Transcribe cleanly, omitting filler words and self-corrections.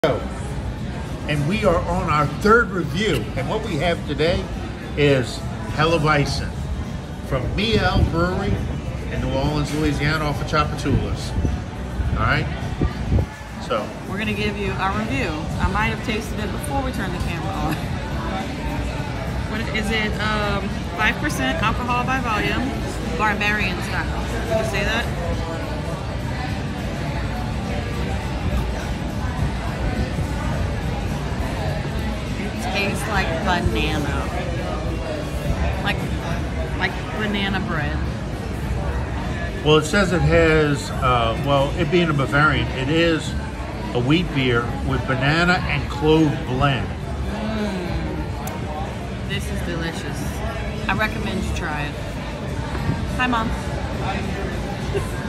And we are on our third review, and what we have today is Hellaweizen from Miel Brewery in New Orleans, Louisiana, off of Chapatulas. All right, so we're gonna give you our review. I might have tasted it before we turned the camera on. What is it? 5% alcohol by volume, barbarian style. Did you say that? Tastes like banana, like banana bread. well, it says it has, well, it being a Bavarian, it is a wheat beer with banana and clove blend. This is delicious. I recommend you try it. Hi, Mom.